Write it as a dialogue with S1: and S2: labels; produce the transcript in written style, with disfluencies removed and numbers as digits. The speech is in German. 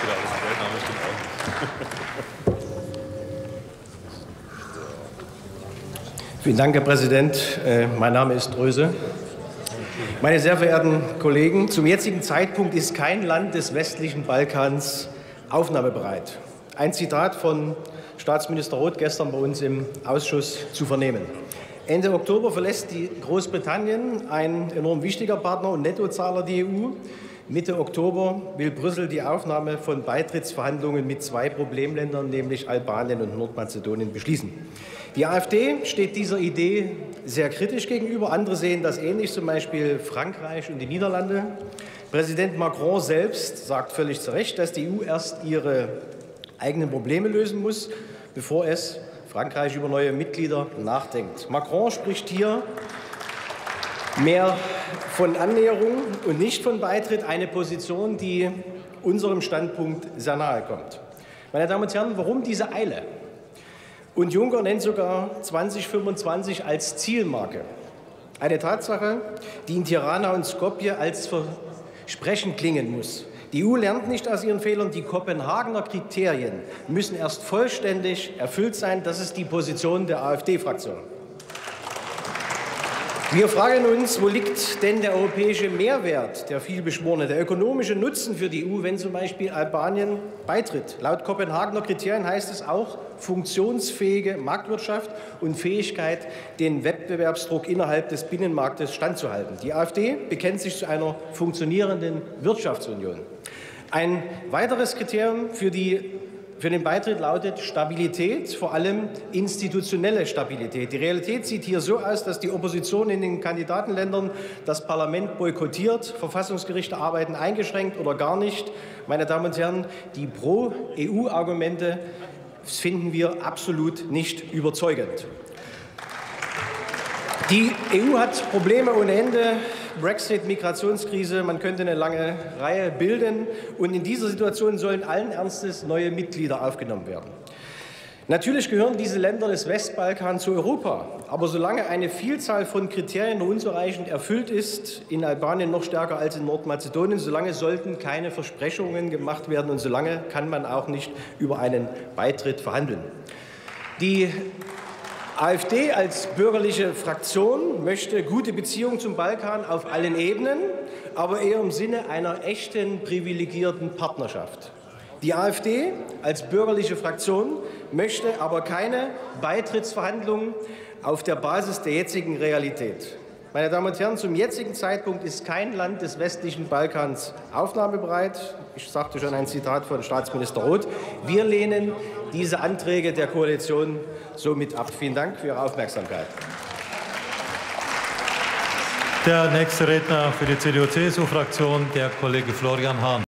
S1: Vielen Dank, Herr Präsident. Mein Name ist Dröse. Meine sehr verehrten Kollegen, zum jetzigen Zeitpunkt ist kein Land des westlichen Balkans aufnahmebereit. Ein Zitat von Staatsminister Roth gestern bei uns im Ausschuss zu vernehmen. Ende Oktober verlässt die Großbritannien, ein enorm wichtiger Partner und Nettozahler, die EU. Mitte Oktober will Brüssel die Aufnahme von Beitrittsverhandlungen mit 2 Problemländern, nämlich Albanien und Nordmazedonien, beschließen. Die AfD steht dieser Idee sehr kritisch gegenüber. Andere sehen das ähnlich, zum Beispiel Frankreich und die Niederlande. Präsident Macron selbst sagt völlig zu Recht, dass die EU erst ihre eigenen Probleme lösen muss, bevor es Frankreich über neue Mitglieder nachdenkt. Macron spricht hier mehr von Annäherung und nicht von Beitritt, eine Position, die unserem Standpunkt sehr nahe kommt. Meine Damen und Herren, warum diese Eile? Und Juncker nennt sogar 2025 als Zielmarke. Eine Tatsache, die in Tirana und Skopje als Versprechen klingen muss. Die EU lernt nicht aus ihren Fehlern. Die Kopenhagener Kriterien müssen erst vollständig erfüllt sein. Das ist die Position der AfD-Fraktion. Wir fragen uns, wo liegt denn der europäische Mehrwert, der vielbeschworene, der ökonomische Nutzen für die EU, wenn zum Beispiel Albanien beitritt? Laut Kopenhagener Kriterien heißt es auch funktionsfähige Marktwirtschaft und Fähigkeit, den Wettbewerbsdruck innerhalb des Binnenmarktes standzuhalten. Die AfD bekennt sich zu einer funktionierenden Wirtschaftsunion. Ein weiteres Kriterium für den Beitritt lautet Stabilität, vor allem institutionelle Stabilität. Die Realität sieht hier so aus, dass die Opposition in den Kandidatenländern das Parlament boykottiert, Verfassungsgerichte arbeiten eingeschränkt oder gar nicht. Meine Damen und Herren, die Pro-EU-Argumente finden wir absolut nicht überzeugend. Die EU hat Probleme ohne Ende. Brexit, Migrationskrise, man könnte eine lange Reihe bilden. Und in dieser Situation sollen allen Ernstes neue Mitglieder aufgenommen werden. Natürlich gehören diese Länder des Westbalkans zu Europa. Aber solange eine Vielzahl von Kriterien noch unzureichend erfüllt ist, in Albanien noch stärker als in Nordmazedonien, solange sollten keine Versprechungen gemacht werden und solange kann man auch nicht über einen Beitritt verhandeln. Die AfD als bürgerliche Fraktion möchte gute Beziehungen zum Balkan auf allen Ebenen, aber eher im Sinne einer echten privilegierten Partnerschaft. Die AfD als bürgerliche Fraktion möchte aber keine Beitrittsverhandlungen auf der Basis der jetzigen Realität. Meine Damen und Herren, zum jetzigen Zeitpunkt ist kein Land des westlichen Balkans aufnahmebereit. Ich sagte schon ein Zitat von Staatsminister Roth. Wir lehnen diese Anträge der Koalition somit ab. Vielen Dank für Ihre Aufmerksamkeit.
S2: Der nächste Redner für die CDU-CSU-Fraktion, der Kollege Florian Hahn.